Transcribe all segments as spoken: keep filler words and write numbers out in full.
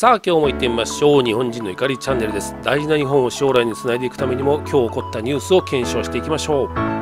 さあ今日も行ってみましょう。日本人の怒りチャンネルです。大事な日本を将来につないでいくためにも今日起こったニュースを検証していきましょう。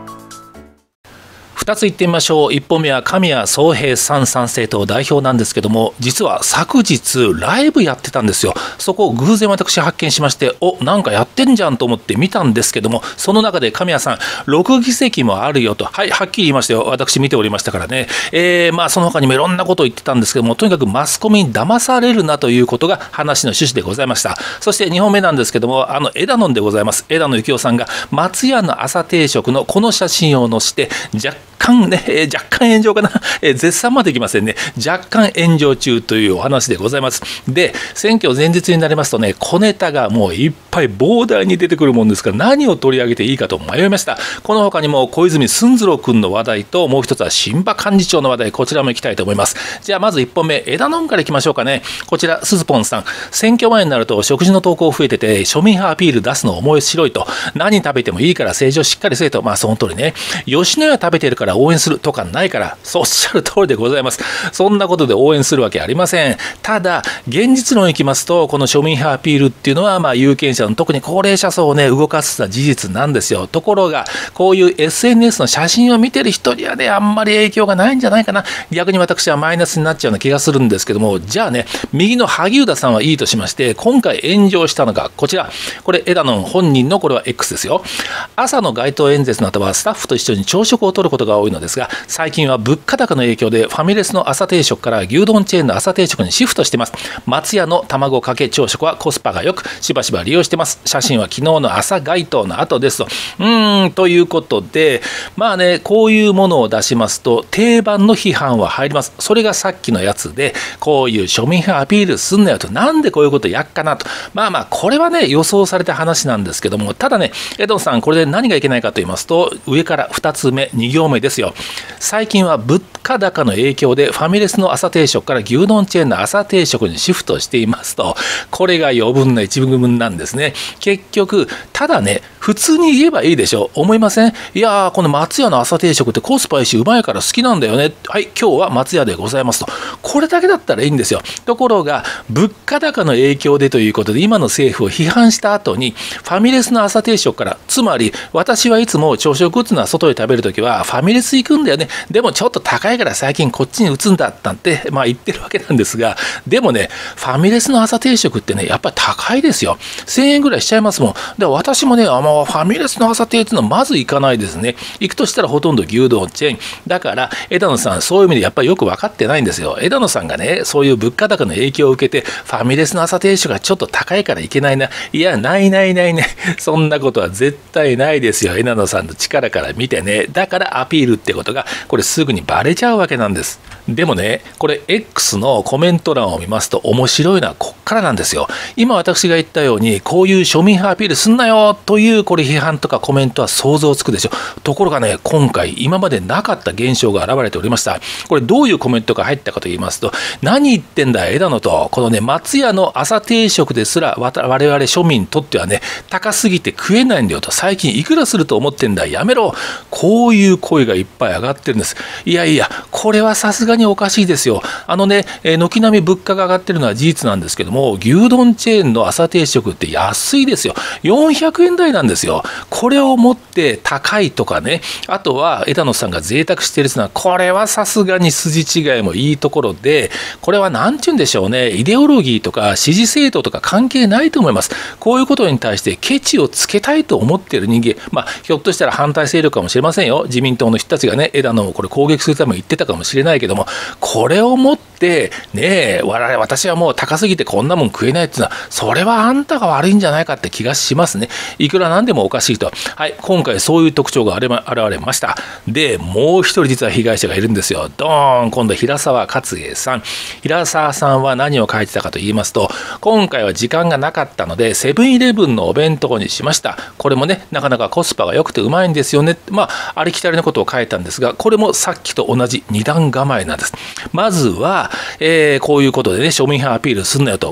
ふたつ行ってみましょう。いっぽんめは神谷宗平さん参政党代表なんですけども、実は昨日ライブやってたんですよ。そこを偶然私発見しまして、お、なんかやってんじゃんと思って見たんですけども、その中で神谷さんろくぎせきもあるよと、はい、はっきり言いましたよ。私見ておりましたからね。えー、まあその他にもいろんなことを言ってたんですけども、とにかくマスコミに騙されるなということが話の趣旨でございました。そしてにほんめなんですけども、あの枝野でございます。枝野幸男さんが松屋の朝定食のこの写真を載せて若干ね、えー、若干炎上かな、えー、絶賛までいきませんね。若干炎上中というお話でございます。で、選挙前日になりますとね、小ネタがもういっぱい膨大に出てくるもんですから、何を取り上げていいかと迷いました。この他にも小泉進次郎君の話題と、もう一つは新馬幹事長の話題、こちらもいきたいと思います。じゃあまずいっぽんめ、枝野からいきましょうかね。こちらスズポンさん、選挙前になると食事の投稿増えてて、庶民派アピール出すの面白いと、何食べてもいいから政治をしっかりせえと。まあその通りね。吉野家食べてるから応援するとかないから、そうおっしゃる通りでございます。そんなことで応援するわけありません。ただ現実論いきますと、この庶民派アピールっていうのは、まあ有権者の特に高齢者層をね動かすのは事実なんですよ。ところがこういう エスエヌエス の写真を見てる人にはねあんまり影響がないんじゃないかな。逆に私はマイナスになっちゃうような気がするんですけども、じゃあね、右の萩生田さんはいいとしまして、今回炎上したのがこちら。これ枝野本人のこれは X ですよ。朝の街頭演説の後はスタッフと一緒に朝食をとることが多いのですが、最近は物価高の影響でファミレスの朝定食から牛丼チェーンの朝定食にシフトしています。松屋の卵かけ朝食はコスパが良くしばしば利用してます。写真は昨日の朝街頭の後ですと。うーんということで、まあね、こういうものを出しますと定番の批判は入ります。それがさっきのやつで、こういう庶民派アピールすんなよと、なんでこういうことやっかなと。まあまあこれはね予想された話なんですけども、ただね枝野さんこれで何がいけないかと言いますと、上からふたつめに行目ですよ。最近は物価高の影響でファミレスの朝定食から牛丼チェーンの朝定食にシフトしていますと、これが余分な一部分なんですね。結局ただね普通に言えばいいでしょう、思いません？いやー、この松屋の朝定食ってコスパいいしうまいから好きなんだよね、はい、今日は松屋でございますと、これだけだったらいいんですよ。ところが物価高の影響でということで今の政府を批判した後に、ファミレスの朝定食から、つまり私はいつも朝食っていうのは外で食べるときはファミレス行くんだよね、でもちょっと高いから最近こっちに移んだなんて、まあ、言ってるわけなんですが、でもねファミレスの朝定食ってねやっぱり高いですよ。せんえんぐらいしちゃいますもん。で私もねあのファミレスの朝定っていうのはまず行かないですね。行くとしたらほとんど牛丼チェーンだから、枝野さんそういう意味でやっぱりよく分かってないんですよ。枝野さんがねそういう物価高の影響を受けてファミレスの朝定食がちょっと高いからいけないな、いやないないないねそんなことは絶対ないですよ。枝野さんの力から見てね。だからアピールってことがこれすぐにバレちゃうわけなんです。でもねこれ X のコメント欄を見ますと面白いのはこっからなんですよ。今私が言ったようにこういう庶民派アピールすんなよというこれ批判とかコメントは想像つくでしょ。ところがね今回今までなかった現象が現れておりました。これどういうコメントが入ったかと言いますと、何言ってんだ枝野と、このね松屋の朝定食ですら我々庶民にとってはね高すぎて食えないんだよと、最近いくらすると思ってんだやめろ、こういう声がいっぱい上がってるんです。いやいやこれはさすがにおかしいですよ。あのね軒並み物価が上がってるのは事実なんですけども、牛丼チェーンの朝定食って安いですよ。よんひゃくえん台なんですよ。これをもって高いとかね、あとは枝野さんが贅沢しているのは、これはさすがに筋違いもいいところで、これは何て言うんでしょうね、イデオロギーとか支持政党とか関係ないと思います。こういうことに対してケチをつけたいと思っている人間、まあひょっとしたら反対勢力かもしれませんよ。自民党の人たちがね枝野をこれ攻撃するために言ってたかもしれないけども、これをもってねえ我々私はもう高すぎてこんなもん食えないっていうのは、それはあんたが悪いんじゃないかって気がしますね。いくらなんでもおかしいと。はい、今回そういう特徴が現れました。でもう一人実は被害者がいるんですよ。ドーン、今度平沢勝栄さん。平沢さんは何を書いてたかと言いますと、今回は時間がなかったのでセブンイレブンのお弁当にしました。これもねなかなかコスパが良くてうまいんですよね、まあありきたりのことを書いたんですが、これもさっきと同じ二段構えなんです。まずは、えー、こういうことでね庶民派アピールすんなよと、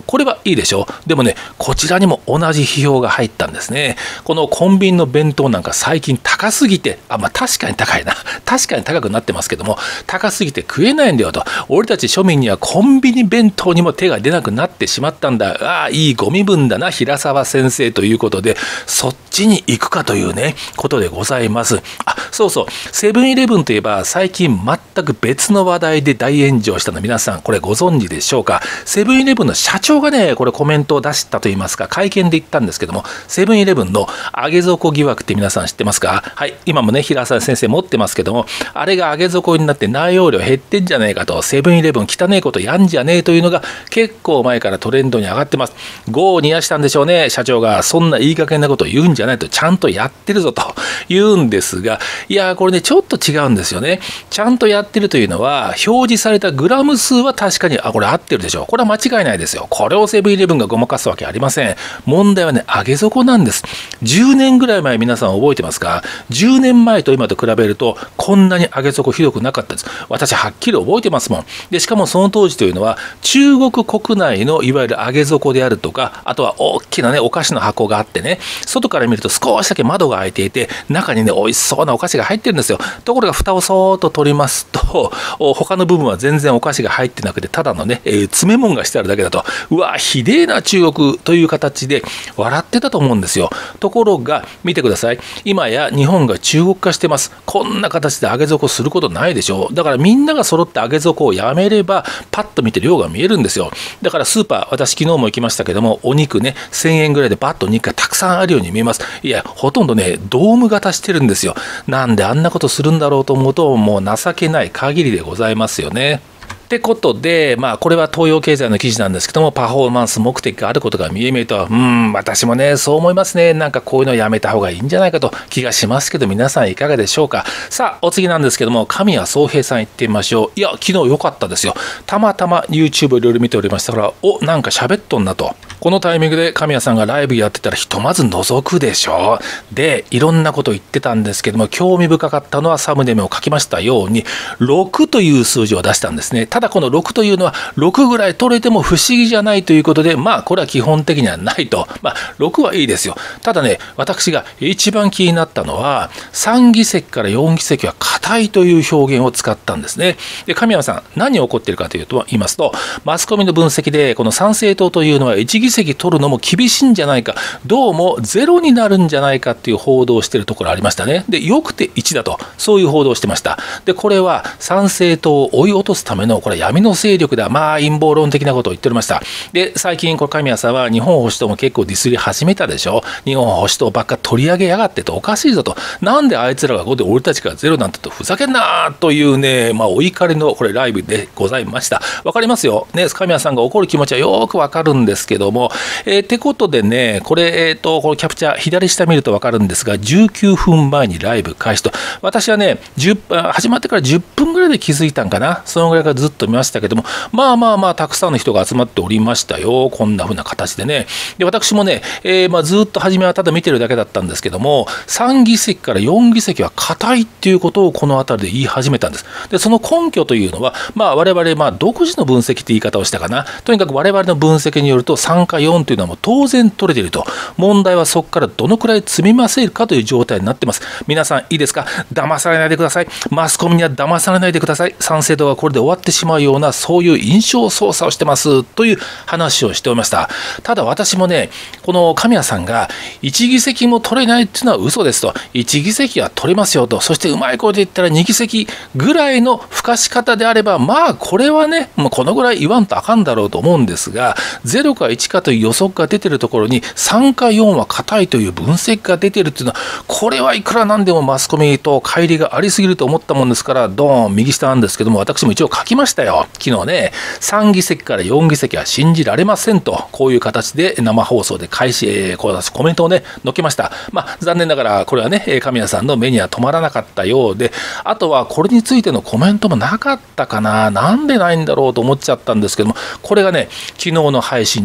も、これはいいでしょう。でもね、こちらにも同じ批評が入ったんですね。このコンビニの弁当なんか最近高すぎて、あ、まあ確かに高いな。確かに高くなってますけども、高すぎて食えないんだよと。俺たち庶民にはコンビニ弁当にも手が出なくなってしまったんだ。ああ、いいご身分だな、平沢先生ということで、そっちに行くかというね、ことでございます。あ、そうそう、セブンイレブンといえば最近全く別の話題で大炎上したの皆さん、これご存知でしょうか。セブンイレブンの社長がね、これコメントを出したといいますか、会見で言ったんですけども、セブンイレブンの上げ底疑惑って皆さん知ってますか？はい、今もね、平沢先生持ってますけども、あれが上げ底になって内容量減ってんじゃねえかと、セブンイレブン汚ねえことやんじゃねえというのが結構前からトレンドに上がってます。業を煮やしたんでしょうね、社長が。そんないい加減なことを言うんじゃないと、ちゃんとやってるぞと言うんですが、いやこれねちょっと違うんですよね。ちゃんとやってるというのは、表示されたグラム数は確かに、あ、これ合ってるでしょう、これは間違いないですよ。これをセブンイレブンがごまかすわけありません。問題はね、上げ底なんです。じゅうねんぐらい前、皆さん覚えてますか？じゅうねんまえと今と比べるとこんなに上げ底ひどくなかったです。私はっきり覚えてますもん。でしかもその当時というのは、中国国内のいわゆる上げ底であるとか、あとは大きなねお菓子の箱があってね、外から見ると少しだけ窓が開いていて、中にね美味しそうなお菓子が入ってるんですよ。ところが蓋をそーっと取りますと、他の部分は全然お菓子が入ってなくて、ただのね、えー、詰め物がしてあるだけだと、うわひでえな中国という形で笑ってたと思うんですよ。ところが見てください、今や日本が中国化してます。こんな形で上げ底することないでしょう。だからみんなが揃って上げ底をやめれば、パッと見て量が見えるんですよ。だからスーパー、私昨日も行きましたけども、お肉ねせんえんぐらいでバッと肉がたくさんあるように見えます。いやほとんどねドーム型してるんですよ。なんであんなことするんだろうと思うと、もう情けない限りでございますよね。ってことで、まあ、これは東洋経済の記事なんですけども、パフォーマンス目的があることが見え見えと、うん、私もね、そう思いますね。なんかこういうのやめた方がいいんじゃないかと気がしますけど、皆さんいかがでしょうか。さあ、お次なんですけども、神谷宗平さん行ってみましょう。いや、昨日良かったですよ。たまたま YouTube をいろいろ見ておりましたから、お、なんか喋っとんなと。このタイミングで神谷さんがライブやってたらひとまず覗くでしょう。で、いろんなこと言ってたんですけども、興味深かったのはサムネ目を書きましたように、ろくという数字を出したんですね。ただこのろくというのはろくぐらい取れても不思議じゃないということで、まあこれは基本的にはないと。まあろくはいいですよ。ただね、私が一番気になったのは、さん議席からよん議席は硬いという表現を使ったんですね。で、神谷さん、何を起こっているかというと言いますと、マスコミの分析で、この参政党というのはいち議席取るのも厳しいんじゃないか、どうもゼロになるんじゃないかっていう報道をしているところありましたね。で、よくていちだと、そういう報道をしてました。で、これは参政党を追い落とすための、これ闇の勢力だ、まあ陰謀論的なことを言っておりました。で、最近これ神谷さんは日本保守党も結構ディスり始めたでしょ。日本保守党ばっか取り上げやがってとおかしいぞと、なんであいつらがごで俺たちがゼロなんてとふざけんなというね、まあお怒りのこれライブでございました。わかりますよね、神谷さんが怒る気持ちはよくわかるんですけども、えー、ってことでね、これえっ、ー、とこのキャプチャー左下見るとわかるんですが、じゅうきゅうふんまえにライブ開始と、私はねじゅう始まってからじゅっぷんぐらいで気づいたんかな、そのぐらいからずっと見ましたけども、まあまあまあたくさんの人が集まっておりましたよ。こんな風な形でね。で、私もね、えー、まあずっと初めはただ見てるだけだったんですけども、さん議席からよん議席は硬いっていうことをこの辺りで言い始めたんです。で、その根拠というのは、まあ我々まあ独自の分析って言い方をしたかな。とにかく我々の分析によるとさんかよんというのはもう当然取れていると。問題はそこからどのくらい積み増せるかという状態になってます。皆さんいいですか、騙されないでください。マスコミには騙されないでください。参政党がこれで終わってしまうような、そういう印象操作をしてますという話をしておりました。ただ私もね、この神谷さんがいち議席も取れないっていうのは嘘ですと、いち議席は取れますよと、そしてうまいこと言ったらに議席ぐらいの付加し方であれば、まあこれはね、もうこのぐらい言わんとあかんだろうと思うんですが、ゼロかいちかという予測が出てるところにさんかよんは硬いという分析が出てるっていうのは、これはいくらなんでもマスコミと乖離がありすぎると思ったもんですから、ドーン右下なんですけども、私も一応書きましたよ、昨日ね。さん議席からよん議席は信じられませんと、こういう形で生放送で開始、えー、こうコメントをね載っけました。まあ残念ながらこれはね神谷さんの目には止まらなかったようで、あとはこれについてのコメントもなかったかな、なんでないんだろうと思っちゃったんですけども、これがね昨日の配信でもの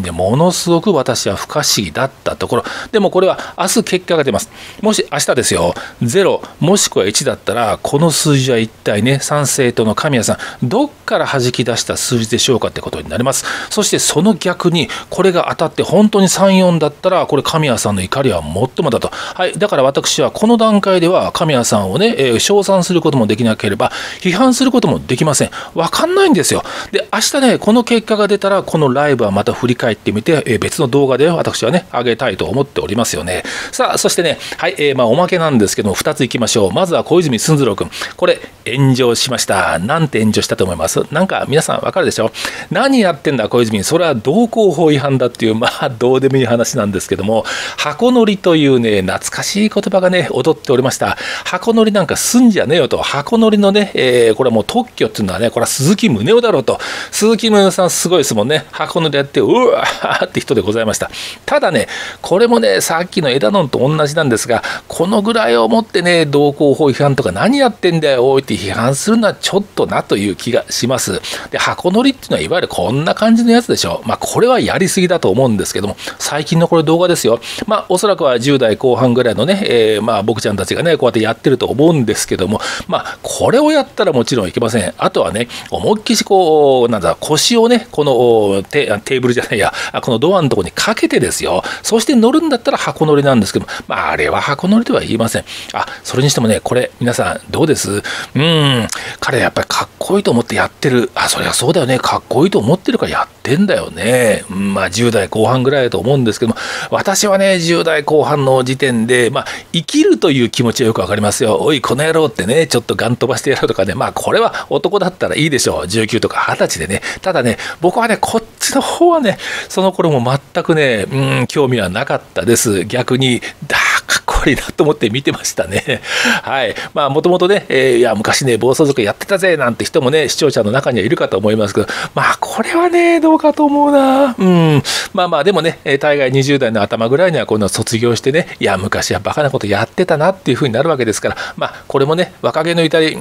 のすごく私は不可思議だったところでも、これは明日結果が出ます。もし明日ですよ、ゼロもしくはいちだったら、この数字は一体ね、参政党の神谷さんどっから弾き出した数字でしょうかってことになります。そしてその逆にこれが当たって本当にさん、よんだったら、これ神谷さんの怒りはもっともだと。はい、だから私はこの段階では神谷さんをね、えー、称賛することもできなければ批判することもできません。わかんないんですよ。で、明日ね、この結果が出たら、このライブはまた振り返ってみて、えー、別の動画で私はね、上げたいと思っておりますよね。さあ、そしてね、はい、えー、まあおまけなんですけども、ふたついきましょう。まずは小泉進次郎君、これ炎上しました。なんて炎上したと思います？なんか皆さんわかるでしょ？何やってんだ小泉、それは道交法違反だっていう、まあどうでもいい話なんですけども、箱乗りというね、懐かしい言葉がね、踊っておりました。箱乗りなんかすんじゃねえよと。箱乗りのね、えー、これはもう特許っていうのはね、これは鈴木宗男だろうと。鈴木宗男さんすごいですもんね。箱乗りやってうわーって人でございました。ただね、これもね、さっきの枝野と同じなんですが、このぐらいをもってね、道交法違反とか何やってんだよおいって批判するのはちょっとなという気がします。で、箱乗りっていうのはいわゆるこんな感じのやつでしょ。まあこれはやりすぎだと思うんですけども、最近のこれ動画ですよ。まあおそらくはじゅう代後半ぐらいのね、えー、まあ僕ちゃんたちがね、こうやってやってると思うんですけども、まあこれをやったらもちろんいけません。あとはね、思いっきしこう、なんだ、腰をね、この テ, テーブルじゃないや、このドアのところにかけてですよ。そして乗るんだったら箱乗りなんですけども、まああれは箱乗りとは言いません。あ、それにしてもね、これ皆さんどうです？うーん、彼やっぱりかっこいいと思ってやってる。あ、そりゃそうだよね。かっこいいと思ってるからやってんだよね。うん、まあじゅう代後半ぐらいだと思うんですけども、私はね、じゅう代後半の時点で、まあ生きるという気持ちはよくわかりますよ。おい、この野郎ってね、ちょっとガン飛ばしてやろうとかね、まあこれは男だったらいいでしょう。じゅうきゅうとかはたちでね。ただね、僕はね、こっちの方はね、その頃も全くね、うん、興味はなかったです。逆に、だかっこいいなと思って見てましたね。はい。まあもともとね、えー、いや、昔ね、暴走族やってたぜなんて人もね、視聴者の中にはいるかと思いますけど、まあこれはね、どうかと思うな。うん。まあまあ、でもね、大概にじゅう代の頭ぐらいにはこういうのを卒業してね、いや、昔はバカなことやってたなっていうふうになるわけですから、まあこれもね、若気の至り、うん、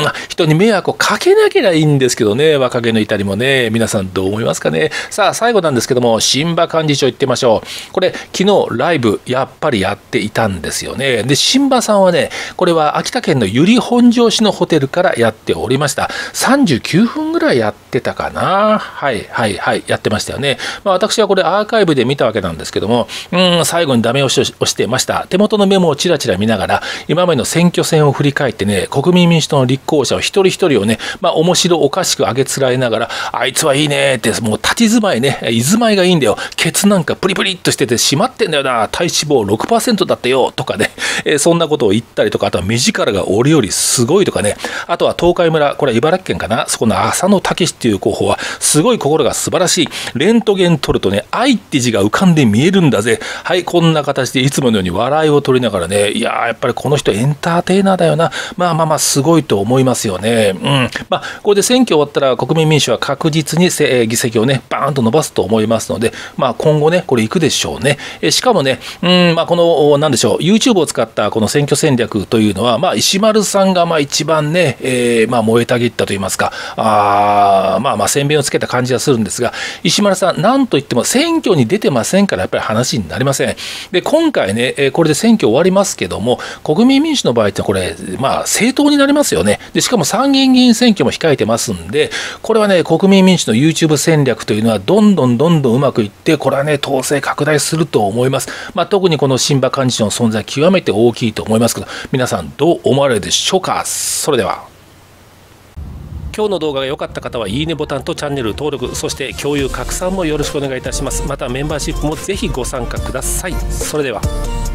人に迷惑をかけなければいいんですけどね、若気の至りもね、皆さんどう思いますかね。さあ、最後なんですけども、新馬幹事長行ってみましょう。これ、昨日ライブ、やっぱりやっていたんですよね。で、新馬さんはね、これは秋田県の由利本荘市のホテルからやっておりました。さんじゅうきゅうふんぐらいやってたかな。はいはいはい、やってましたよね。まあ、私はこれアーカイブで見たわけなんですけども、うん、最後にダメ押しをしてました。手元のメモをちらちら見ながら、今までの選挙戦を振り返ってね、国民民主党の立候補者を一人一人をね、まあ、面白おかしく上げつらえながら、あいつはいいねって、もう立ち住まいね、居住まいがいいんだよ。ケツなんかプリプリっとしてて締まってんだよな。体脂肪 ろくパーセント だったよとかね、えー、そんなことを言ったりとか、あとは目力が俺よりすごいとかね、あとは東海村、これは茨城県かな、そこの浅野武っていう候補はすごい心が素晴らしい。レントゲン撮るとね、愛って字が浮かんで見えるんだぜ。はい、こんな形でいつものように笑いを取りながらね、いやーやっぱりこの人エンターテイナーだよな。まあまあまあすごいと思いますよね。うん。まあこれで選挙終わったら国民民主は確実に議席をねバーンと伸ばすと思いますので、まあ今後ねこれいくでしょうね。えしかもね、うんまあこのなんでしょう YouTube を使ったこの選挙戦略というのはまあ石丸さんがまあ一番ね、えー、まあ燃えたぎったと言いますか、あまあまあ宣伝をつけた感じがするんですが、石丸さんなんといっても選挙に出てませんからやっぱり話になりません。で今回ねこれで選挙終わりますけども、国民民主の場合ってこれまあ政党になりますよね。でしかも参議院議員選挙も控えてますんで、これはね国民民主の YouTube 戦略というのはどんどんどんどんうまくいって、これはね統制拡大すると思います。まあ、特にこの新馬幹事長の存在極めて大きいと思いますけど、皆さんどう思われるでしょうか。それでは今日の動画が良かった方はいいねボタンとチャンネル登録、そして共有拡散もよろしくお願いいたします。またメンバーシップもぜひご参加ください。それでは。